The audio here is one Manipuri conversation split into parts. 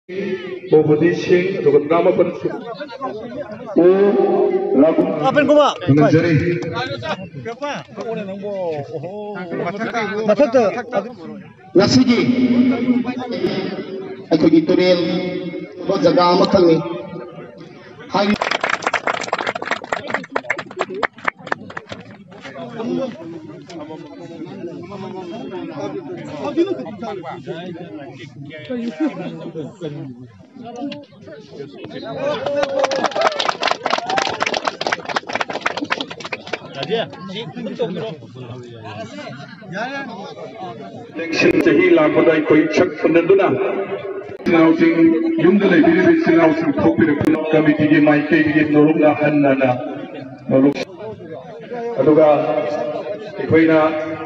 Bobodi Singh atau nama pensiun. Apa yang kau Menjadi. Nasigi, aku dituril, buat jaga amat kami. Hari. Election jahi lakodai koi chak fundaduna. Sinawsing yumdalai biri sinawsing thokpira committee ge maike ge norumna hannana noruk. Aduga ikoina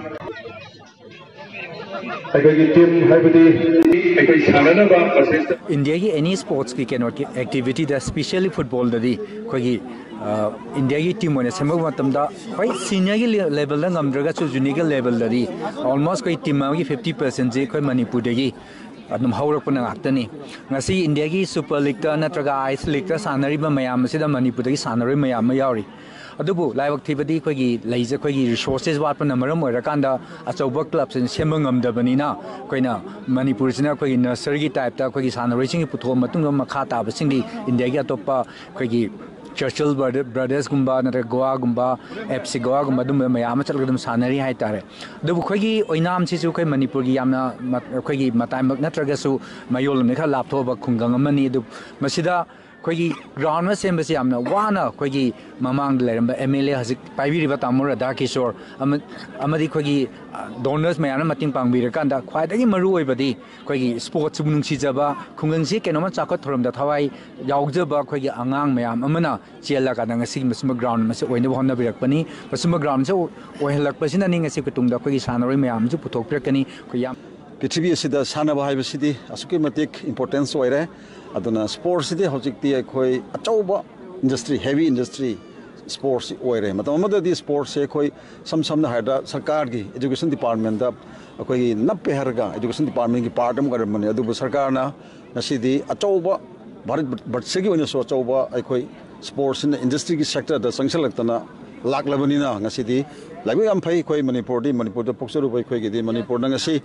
India की any sports की कैनो activity दा especially football दा दी कोई India की team होने से मग मतलब दा कोई senior की level दा गम्द्रगा चो junior की level दा दी almost कोई team में की 50% जे कोई मणिपुर देगी अदम हाउरक पन आक्तनी ngasi India की super league दा नत्रगा ice league दा सानरी में मयाम से दा मणिपुर देगी सानरी मयाम में यारी अदुबु लाइव एक्टिविटी कोई लाइज कोई रिसोर्सेस वाट पर नंबर में रकांदा अचौब क्लब से सेम गमदबनीना कोइना मणिपुर से कोई नर्सरी टाइप ता कोई सानरोइसिंग पुथो मतुंग मखा ताबसिंग इंडिया की अतोपा कोई चर्चिल ब्रदर्स गुम्बा नत्र गोवा गुम्बा एफसी गोवा गुम्बा दुम मयाम चलगदम सानरी हाय तारे अदुबु कोई ओइनाम सिसु कोई मणिपुर की यामना कोई मताइमक नत्रगसु मयोल में खा लापथोब खुंगंग अमनी अदु मसिदा कोई ग्राउंड में सेम बसे हमना वाना कोई ममांग लेरम एमएलए हजिक पाइबिरिबा तामो राधा किशोर अमदी कोई डोनर्स में याना मतिंग पांगबिर कांदा ख्वाइदगी मरु ओइबदी कोई स्पोर्ट्स नुंगसिजबा खुंगंगसी केनोमा चाखत थोरमदा थवाई यावजबा कोई अंगांग मयाम अमना चेला कादा ngasi मसम ग्राउंड मसे ओइने होना बिरकपनी मसम ग्राउंड से ओहलकपसिना नि ngasi कुतुंगदा कोई सानरोइ मयाम जु पुथोकप्रकनी कोई याम पृथ्वी असिदा सानबा हाइबसिदी असुके मतिक इंपोर्टेंस ओइरे अदुना स्पोर्ट्स सिदी हौजिकती अखोई अचौबा इंडस्ट्री हेवी इंडस्ट्री स्पोर्ट्स ओइरे मतलब मददी स्पोर्ट्स से अखोई समना हाइदा सरकार की एजुकेशन डिपार्टमेंट दा अखोई नप्पे हरगा एजुकेशन डिपार्टमेंट की पार्ट अम करमने अदुबु सरकारना नसिदी अचौबा भारत वर्ष की ओइना सो अचौबा अखोई स्पोर्ट्स इन इंडस्ट्री की सेक्टर दा संगसलक्तना लाकलबनिना ngasi लाइबो याम फै अखोई मणिपुर दा पोक्सरु बै अखोई गिदी मणिपुर दा ngasi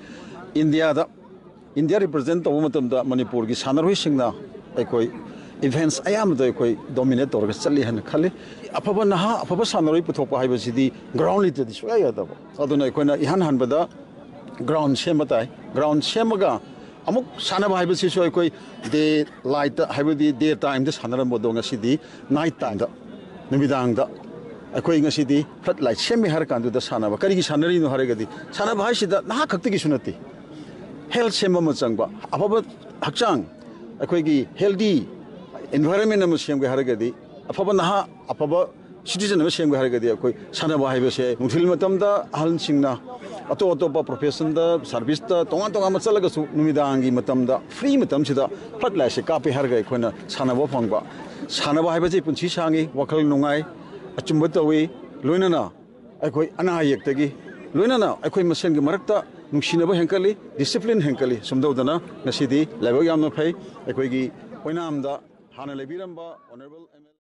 इंडिया रिप्रेजेंट तब मतमदा मणिपुर की सानरोइ सिंगना अखोई इवेंट्स अयामदा अखोई डोमिनेट तौर चली हन खाली अफब नहा अफब सानरोइ पुथोप हाइबसिदी ग्राउंड लिटदी सुया यादब अदुना अखोइना इहान हनबदा ग्राउंड सेमताय ग्राउंड सेमगा अमुक सानब हाइबसिसु अखोई डे लाइट हाइबदी डे टाइम द सानरम बदो ngasiदी नाइट टाइम द निमिदांग द अखोई ngasiदी फ्लड लाइट सेमे हर कांदु द सानब करिगी सानरी नो हरगदी सानब हाइसिदा नहा खक्ति की सुनती हेल्थ सेम चंब अफब हचांग अखोई हेल्दी एनवायरमेंट सेम हरगदी अफब नहा अफब सिटीजन सेम हरगदी अखोई सानब हाइबसे नुथिल मतमदा अहलसिंगना अतो अतोपा प्रोफेशन दा सर्विस दा तोंगा तोंगा चलगसु नुमिदांगी मतमदा फ्री मतमसिदा फ्लड लाइट से कापे हरग अखोइना सानब फंगबा सानब हाइबसे पुंसी सांगी वखल नुंगाई अचुंब तवी लोइनना अखोई अनायक्तगी लोइनना अखोई मसेंगी मरक्ता नुंसिनब हेंकली डिसिप्लिन हेंकली सुमदौदना ngasiदी लेवल यामना फै अखोइगी ओइनामदा हाना लेबिरंबा ऑनरेबल